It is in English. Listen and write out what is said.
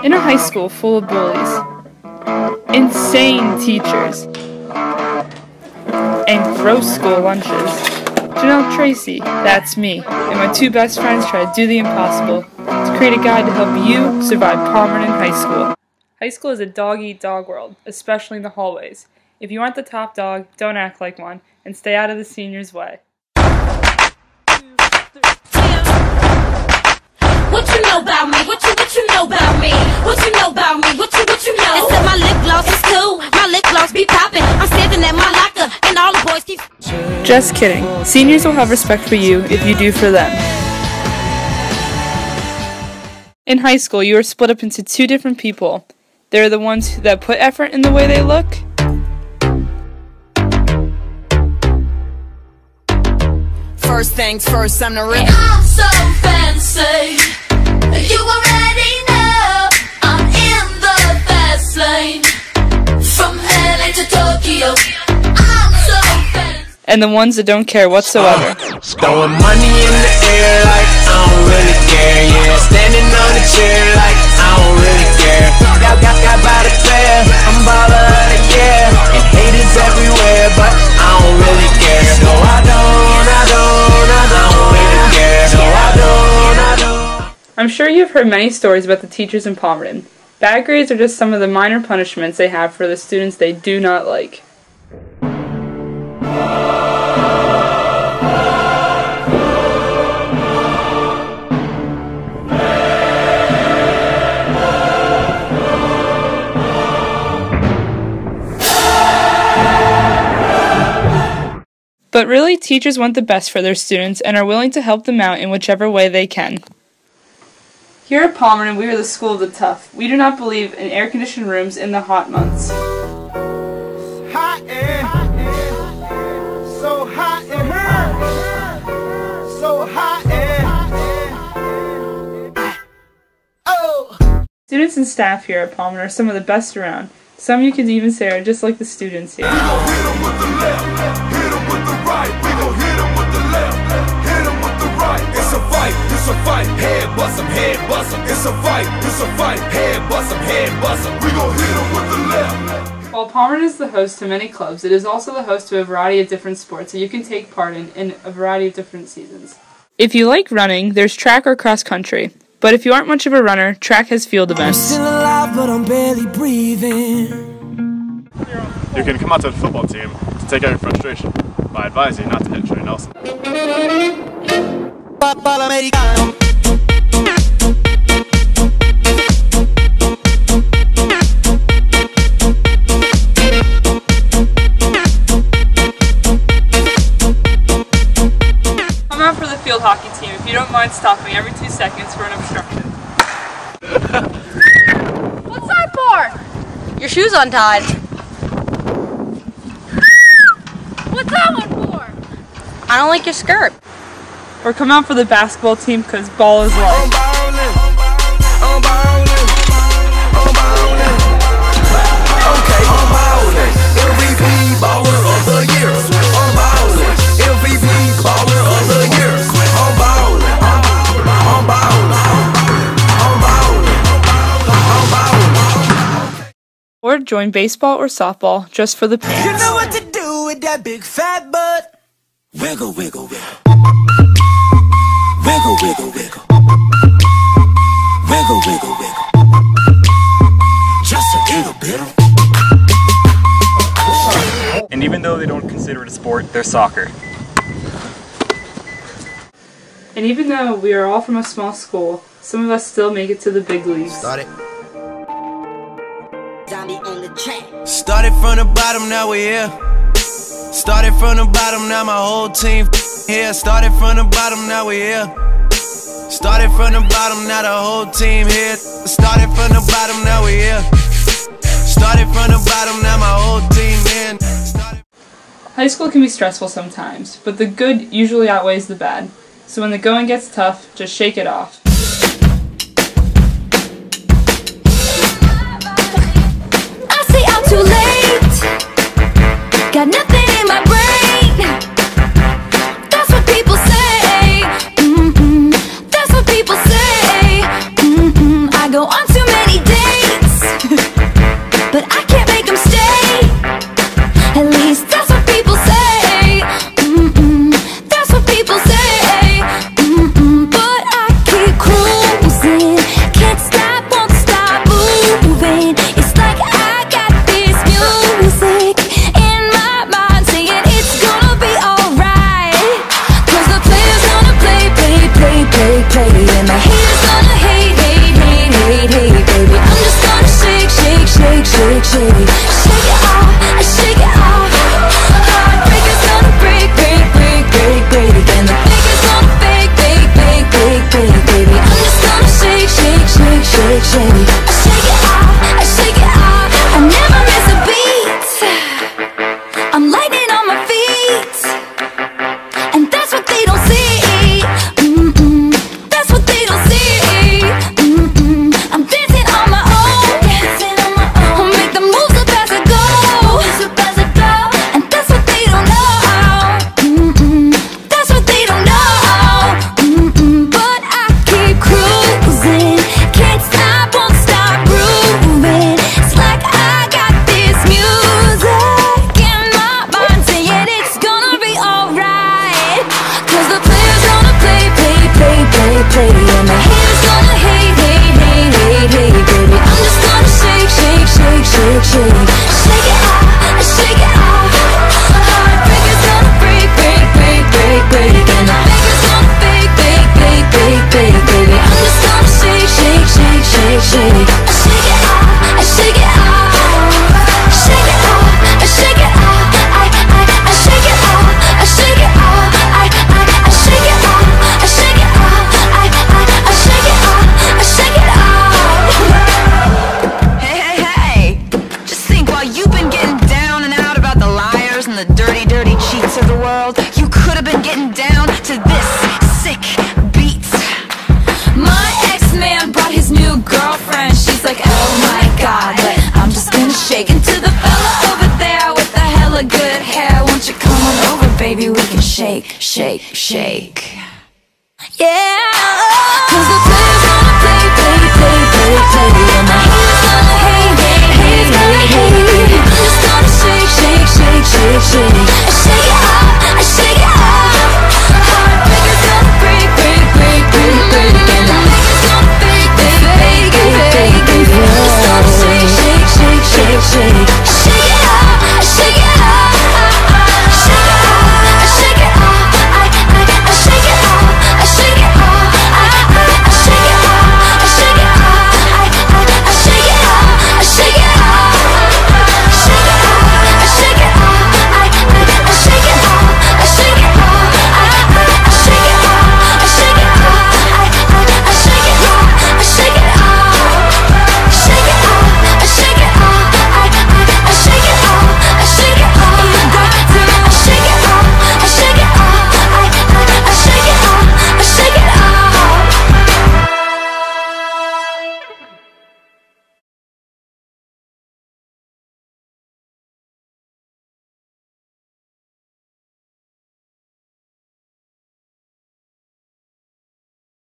In a high school full of bullies, insane teachers, and gross school lunches, Janel Tracy, that's me, and my two best friends try to do the impossible to create a guide to help you survive Palmerton High School. High school is a dog-eat-dog world, especially in the hallways. If you aren't the top dog, don't act like one, and stay out of the seniors' way. What you know about me? What you know about me? What you know about me? What you know? They said my lip gloss is cool. My lip gloss be popping. I'm standing at my locker, and all the boys keep. Just kidding. Seniors will have respect for you if you do for them. In high school, you are split up into two different people. There are the ones that put effort in the way they look, first things first, I'm the real. I'm so fancy. You already know I'm in the fast lane. From LA to Tokyo. I'm so fancy. and the ones that don't care whatsoever. Throwing money in the air like I don't really care. Yeah, standing on the chair like I don't really care. Got by the fair, I'm baller of the year. And haters everywhere, but I don't really care. No, I don't really care. No, I don't. I'm sure you've heard many stories about the teachers in Palmerton. Bad grades are just some of the minor punishments they have for the students they do not like. But really, teachers want the best for their students and are willing to help them out in whichever way they can. Here at Palmerton, we are the school of the tough. We do not believe in air-conditioned rooms in the hot months. Hot and so hot and so hot and oh. Students and staff here at Palmerton are some of the best around. Some you could even say are just like the students here. We gon' hit 'em with the left, hit 'em with the right. We gon' hit 'em with the left, hit 'em with the right. It's a fight, head bust 'em, head bust 'em. It's a fight, head bust 'em, head bust 'em. We gon' hit 'em with the left. While Palmerton is the host to many clubs, it is also the host to a variety of different sports that you can take part in a variety of different seasons. If you like running, there's track or cross country. But if you aren't much of a runner, track has field events. I'm still alive, but I'm barely breathing. You can come out to the football team to take out your frustration, but I advise you not to hit Trey Nelson. Come out for the field hockey team if you don't mind stopping every 2 seconds for an obstruction. What's that for? Your shoe's untied. What's that one for? I don't like your skirt. Or come out for the basketball team because ball is life. I'm ballin'. Okay, I'm ballin'. MVP baller of the year. I'm ballin'. MVP baller of the year. I'm ballin'. Or join baseball or softball just for the pants. You know what to do with that big fat butt. Wiggle, wiggle, wiggle. Wiggle, wiggle, wiggle. Wiggle, wiggle, wiggle. Just a little bit. And even though they don't consider it a sport, they're soccer. And even though we are all from a small school, some of us still make it to the big leagues. Started from the bottom, now we're here. Started from the bottom, now my whole team here. Started from the bottom, now we're here. Started from the bottom, now the whole team here. Started from the bottom, now we're here. Started from the bottom, now my whole team here. High school can be stressful sometimes, but the good usually outweighs the bad. So when the going gets tough, just shake it off. I say I'm too late. Got nothing in my brain. That's what people say. That's what people say. I go on too many many dates, but I can't make them stay. At least that's what people say. That's what people say. But I keep cruising, can't stop, won't stop moving. It's like I got this music in my mind saying it's gonna be alright. 'Cause the player's gonna play, play, play, play, play, and the haters gonna hate, hate, hate, hate, hate, baby. I'm just gonna shake, shake, shake, shake, shake, shake it off, I shake it off. Heartbreaker's gonna break, break, break, break, break again. The faker's gonna fake, fake, fake, fake, fake, baby. I'm just gonna shake, shake, shake, shake, shake. I shake it off, I shake it off. I never miss a beat. I'm lightning on my feet, and that's what they don't see. That's what they don't see. I'm dancing on my own, I'll make the moves up as I go, and that's what they don't know. That's what they don't know. But I keep cruising, can't stop, won't stop grooving. It's like I got this music in my mind saying it's gonna be alright. 'Cause the player's gonna play, play, play, play, play, and the haters gonna hate, hate, hate, hate, hate, baby. I'm just gonna shake, shake, shake, shake, shake, shake it off, I shake it off. Heartbreaker's gonna break, break, break, break, break, and the faker's gonna fake, fake, fake, fake, fake, baby. I'm just gonna shake, shake, shake, shake, shake. I shake it off, I shake it off, shake it off, I shake it off. I shake it off, I shake it off. I shake it off, I shake it off. I shake it off, I shake it off. Hey, hey, hey! Just think, while you've been getting down and out about the liars and the dirty, dirty cheats of the world, you could have been getting down to this sick beat. My ex-man brought his new girlfriend. She's like, oh my god, but I'm just gonna shake into the fella over there with the hella good hair. Won't you come on over, baby? We can shake, shake, shake. Yeah.